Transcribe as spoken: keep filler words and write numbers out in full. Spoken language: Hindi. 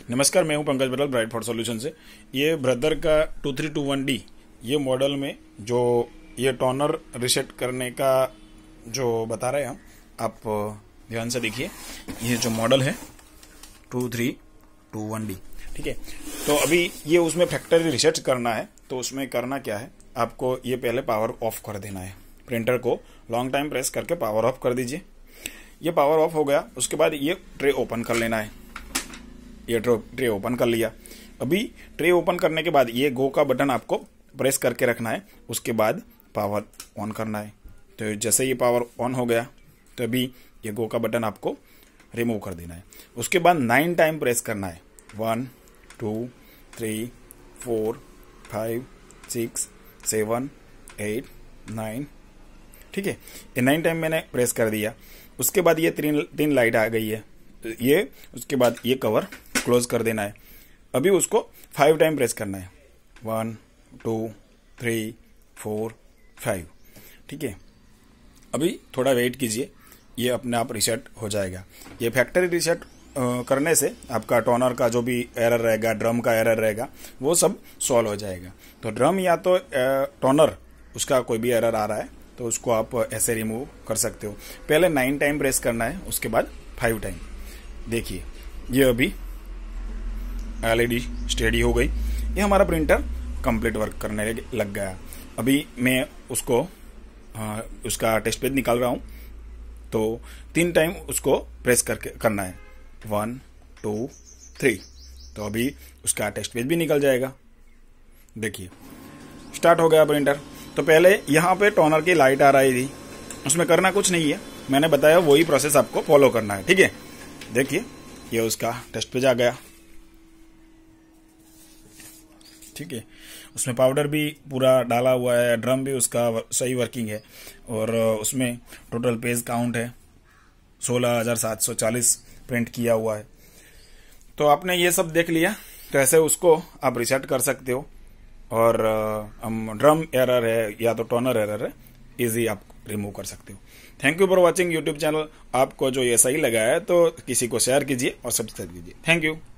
नमस्कार, मैं हूं पंकज बटल ब्राइट फॉर सॉल्यूशन से। ये ब्रदर का two three two one D ये मॉडल में जो ये टोनर रीसेट करने का जो बता रहे हैं हम, आप ध्यान से देखिए। ये जो मॉडल है two three two one D, ठीक है। तो अभी ये उसमें फैक्ट्री रीसेट करना है, तो उसमें करना क्या है, आपको ये पहले पावर ऑफ कर देना है। प्रिंटर को लॉन्ग टाइम प्रेस करके पावर ऑफ कर दीजिए। ये पावर ऑफ हो गया, उसके बाद ये ट्रे ओपन कर लेना है। ये ट्रे ओपन कर लिया। अभी ट्रे ओपन करने के बाद ये गो का बटन आपको प्रेस करके रखना है, उसके बाद पावर ऑन करना है। तो जैसे ये पावर ऑन हो गया तो अभी ये गो का बटन आपको रिमूव कर देना है। उसके बाद नाइन टाइम प्रेस करना है, one two three four five six seven eight nine, ठीक है। ये नाइन टाइम मैंने प्रेस कर दिया। उसके बाद ये तीन तीन लाइट आ गई है, ये उसके बाद ये कवर क्लोज कर देना है। अभी उसको फाइव टाइम प्रेस करना है, one two three four five, ठीक है। अभी थोड़ा वेट कीजिए, ये अपने आप रीसेट हो जाएगा। ये फैक्ट्री रीसेट करने से आपका टोनर का जो भी एरर रहेगा, ड्रम का एरर रहेगा, वो सब सॉल्व हो जाएगा। तो ड्रम या तो टोनर उसका कोई भी एरर आ रहा है तो उसको आप ऐसे रिमूव कर सकते हो। पहले नाइन टाइम प्रेस करना है, उसके बाद फाइव टाइम। देखिए ये अभी एलईडी स्टेडी हो गई। ये हमारा प्रिंटर कंप्लीट वर्क करने लग गया। अभी मैं उसको आ, उसका टेस्ट पेज निकाल रहा हूं, तो तीन टाइम उसको प्रेस करके करना है, वन टू थ्री। तो अभी उसका टेस्ट पेज भी निकल जाएगा। देखिए स्टार्ट हो गया प्रिंटर। तो पहले यहाँ पे टोनर की लाइट आ रही थी, उसमें करना कुछ नहीं है, मैंने बताया वही प्रोसेस आपको फॉलो करना है, ठीक है। देखिए ये उसका टेस्ट पेज आ गया, ठीक है। उसमें पाउडर भी पूरा डाला हुआ है, ड्रम भी उसका सही वर्किंग है, और उसमें टोटल पेज काउंट है सोलह हजार सात सौ चालीस प्रिंट किया हुआ है। तो आपने ये सब देख लिया, तो ऐसे उसको आप रिसेट कर सकते हो। और हम ड्रम एरर है या तो टोनर एरर है, इजी आप रिमूव कर सकते हो। Thank you for watching YouTube channel. आपको जो ये सही लगा है तो किसी को शेयर कीजिए और सब्सक्राइब कीजिए। Thank you.